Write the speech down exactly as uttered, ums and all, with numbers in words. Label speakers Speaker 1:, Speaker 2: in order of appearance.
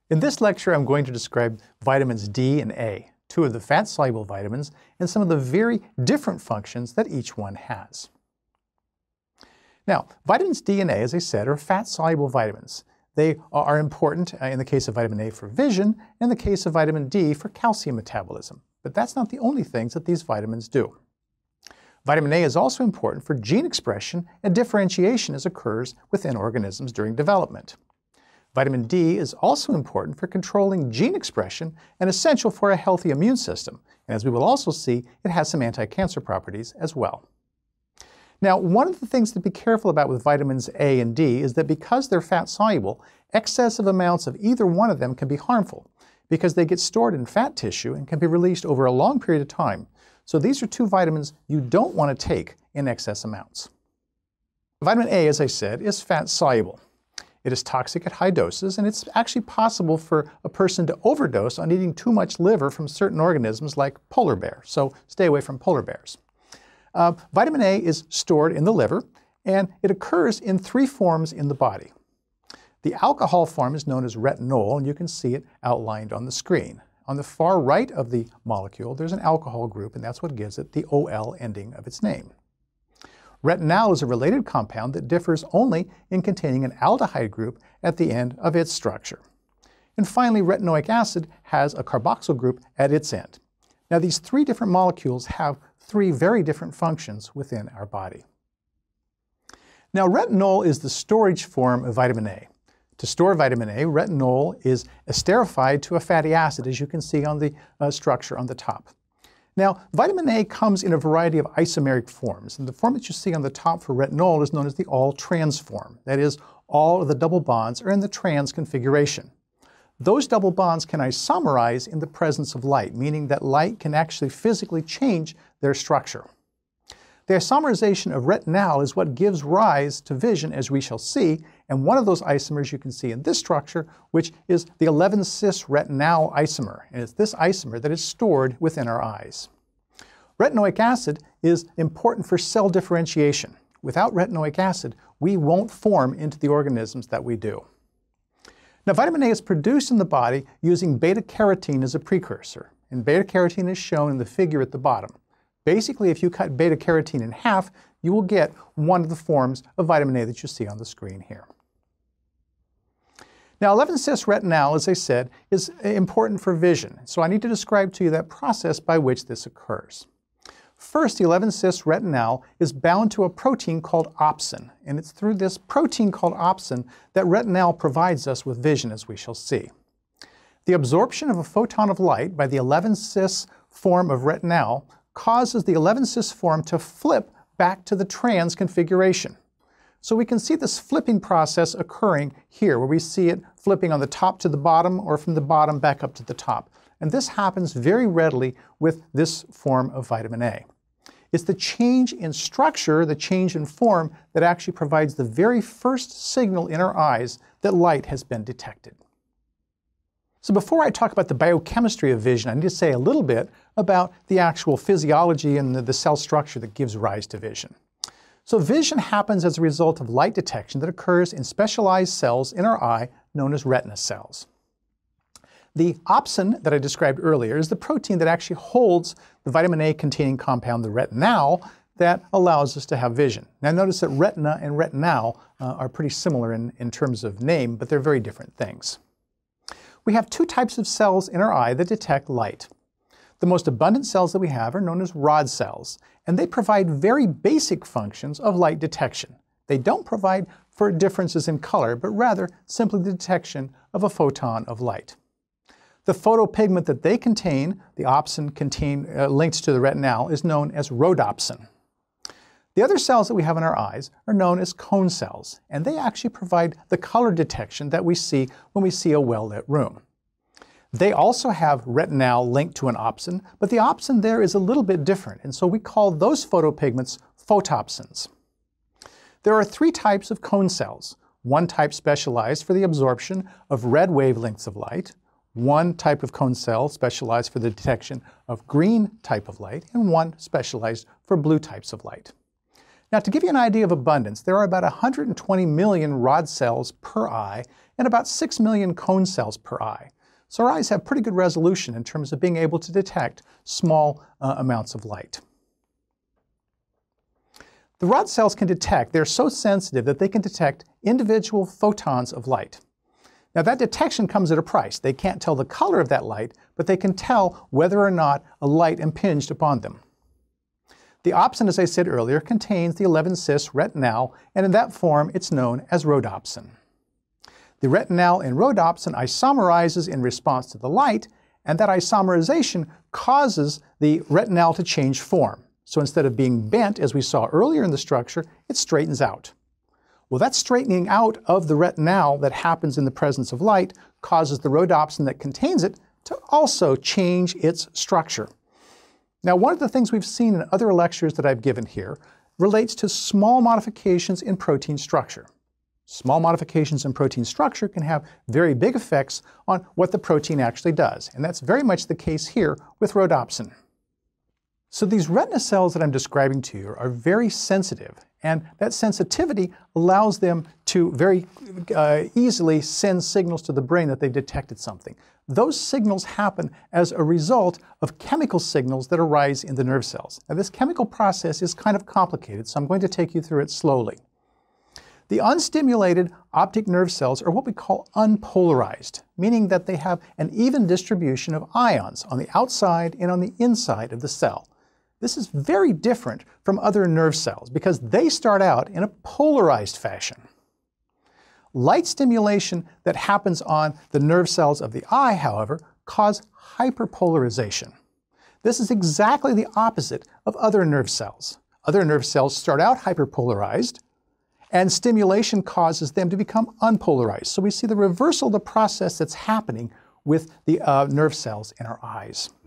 Speaker 1: In this lecture, I'm going to describe vitamins D and A, two of the fat-soluble vitamins, and some of the very different functions that each one has. Now, vitamins D and A, as I said, are fat-soluble vitamins. They are important in the case of vitamin A for vision, and in the case of vitamin D for calcium metabolism. But that's not the only things that these vitamins do. Vitamin A is also important for gene expression and differentiation as occurs within organisms during development. Vitamin D is also important for controlling gene expression and essential for a healthy immune system. And as we will also see, it has some anti-cancer properties as well. Now, one of the things to be careful about with vitamins A and D is that because they're fat-soluble, excessive amounts of either one of them can be harmful because they get stored in fat tissue and can be released over a long period of time. So these are two vitamins you don't want to take in excess amounts. Vitamin A, as I said, is fat-soluble. It is toxic at high doses, and it's actually possible for a person to overdose on eating too much liver from certain organisms like polar bears, so stay away from polar bears. Uh, vitamin A is stored in the liver, and it occurs in three forms in the body. The alcohol form is known as retinol, and you can see it outlined on the screen. On the far right of the molecule, there's an alcohol group, and that's what gives it the O L ending of its name. Retinal is a related compound that differs only in containing an aldehyde group at the end of its structure. And finally, retinoic acid has a carboxyl group at its end. Now, these three different molecules have three very different functions within our body. Now, retinol is the storage form of vitamin A. To store vitamin A, retinol is esterified to a fatty acid, as you can see on the uh, structure on the top. Now, vitamin A comes in a variety of isomeric forms, and the form that you see on the top for retinol is known as the all-trans form. That is, all of the double bonds are in the trans configuration. Those double bonds can isomerize in the presence of light, meaning that light can actually physically change their structure. The isomerization of retinal is what gives rise to vision, as we shall see, and one of those isomers you can see in this structure, which is the eleven cis retinal isomer, and it's this isomer that is stored within our eyes. Retinoic acid is important for cell differentiation. Without retinoic acid, we won't form into the organisms that we do. Now, vitamin A is produced in the body using beta-carotene as a precursor, and beta-carotene is shown in the figure at the bottom. Basically, if you cut beta-carotene in half, you will get one of the forms of vitamin A that you see on the screen here. Now, eleven cis retinal, as I said, is important for vision, so I need to describe to you that process by which this occurs. First, the eleven cis retinal is bound to a protein called opsin, and it's through this protein called opsin that retinal provides us with vision, as we shall see. The absorption of a photon of light by the eleven cis form of retinal causes the eleven cis form to flip back to the trans configuration. So we can see this flipping process occurring here, where we see it flipping on the top to the bottom or from the bottom back up to the top. And this happens very readily with this form of vitamin A. It's the change in structure, the change in form, that actually provides the very first signal in our eyes that light has been detected. So before I talk about the biochemistry of vision, I need to say a little bit about the actual physiology and the, the cell structure that gives rise to vision. So vision happens as a result of light detection that occurs in specialized cells in our eye known as retina cells. The opsin that I described earlier is the protein that actually holds the vitamin A containing compound, the retinal, that allows us to have vision. Now notice that retina and retinal uh, are pretty similar in, in terms of name, but they're very different things. We have two types of cells in our eye that detect light. The most abundant cells that we have are known as rod cells, and they provide very basic functions of light detection. They don't provide for differences in color, but rather simply the detection of a photon of light. The photopigment that they contain, the opsin contain, uh, linked to the retinal, is known as rhodopsin. The other cells that we have in our eyes are known as cone cells, and they actually provide the color detection that we see when we see a well-lit room. They also have retinal linked to an opsin, but the opsin there is a little bit different, and so we call those photopigments photopsins. There are three types of cone cells. One type specialized for the absorption of red wavelengths of light, one type of cone cell specialized for the detection of green type of light, and one specialized for blue types of light. Now, to give you an idea of abundance, there are about one hundred twenty million rod cells per eye and about six million cone cells per eye. So our eyes have pretty good resolution in terms of being able to detect small uh, amounts of light. The rod cells can detect, they're so sensitive that they can detect individual photons of light. Now that detection comes at a price. They can't tell the color of that light, but they can tell whether or not a light impinged upon them. The opsin, as I said earlier, contains the eleven cis retinal, and in that form it's known as rhodopsin. The retinal in rhodopsin isomerizes in response to the light, and that isomerization causes the retinal to change form. So instead of being bent, as we saw earlier in the structure, it straightens out. Well, that straightening out of the retinal that happens in the presence of light causes the rhodopsin that contains it to also change its structure. Now, one of the things we've seen in other lectures that I've given here relates to small modifications in protein structure. Small modifications in protein structure can have very big effects on what the protein actually does, and that's very much the case here with rhodopsin. So these retina cells that I'm describing to you are very sensitive, and that sensitivity allows them to very uh, easily send signals to the brain that they've detected something. Those signals happen as a result of chemical signals that arise in the nerve cells. Now this chemical process is kind of complicated, so I'm going to take you through it slowly. The unstimulated optic nerve cells are what we call unpolarized, meaning that they have an even distribution of ions on the outside and on the inside of the cell. This is very different from other nerve cells because they start out in a polarized fashion. Light stimulation that happens on the nerve cells of the eye, however, cause hyperpolarization. This is exactly the opposite of other nerve cells. Other nerve cells start out hyperpolarized, and stimulation causes them to become unpolarized. So we see the reversal of the process that's happening with the uh, nerve cells in our eyes.